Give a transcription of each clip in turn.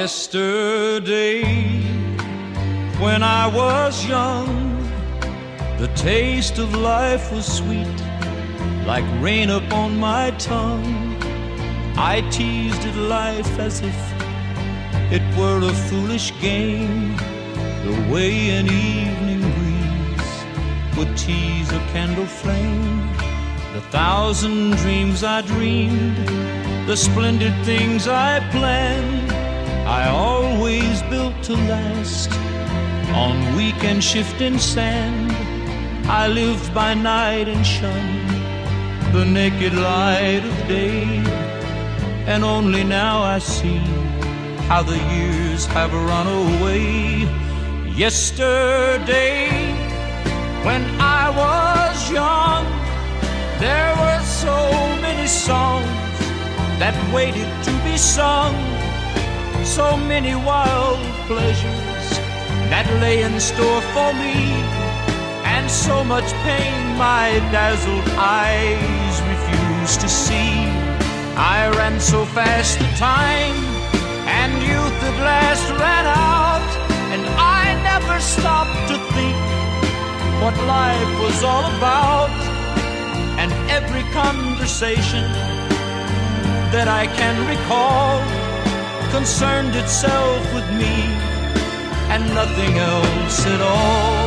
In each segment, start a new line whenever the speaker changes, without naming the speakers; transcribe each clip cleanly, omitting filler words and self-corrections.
Yesterday, when I was young, the taste of life was sweet, like rain upon my tongue. I teased at life as if it were a foolish game, the way an evening breeze would tease a candle flame. The thousand dreams I dreamed, the splendid things I planned, I always built to last on weak and shifting sand. I lived by night and shunned the naked light of day, and only now I see how the years have run away. Yesterday, when I was young, there were so many songs that waited to be sung, so many wild pleasures that lay in store for me, and so much pain my dazzled eyes refused to see. I ran so fast the time, and youth at last ran out, and I never stopped to think what life was all about. And every conversation that I can recall concerned itself with me and nothing else at all.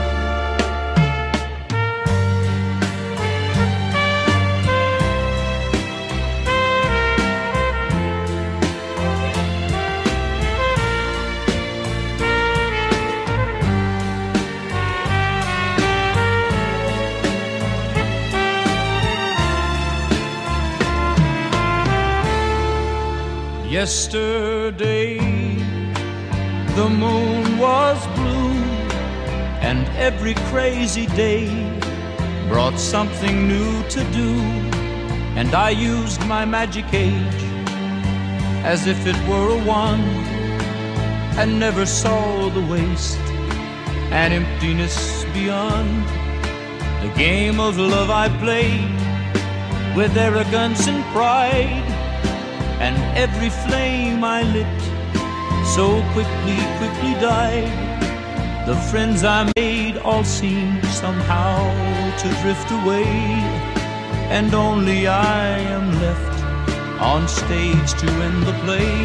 Yesterday, the moon was blue, and every crazy day brought something new to do. And I used my magic age as if it were a wand, and never saw the waste and emptiness beyond. The game of love I played with arrogance and pride, and every flame I lit so quickly died. The friends I made all seemed somehow to drift away, and only I am left on stage to end the play.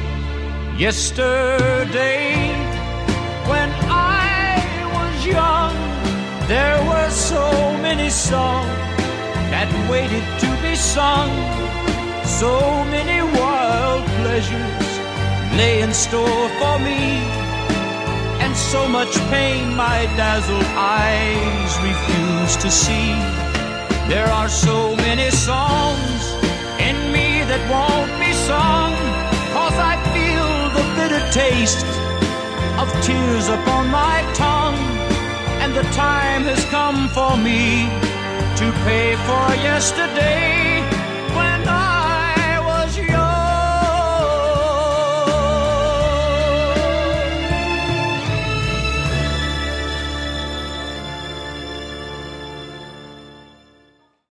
Yesterday, when I was young, there were so many songs that waited to be sung, so many wild pleasures lay in store for me, and so much pain my dazzled eyes refuse to see. There are so many songs in me that won't be sung, 'cause I feel the bitter taste of tears upon my tongue, and the time has come for me to pay for yesterday.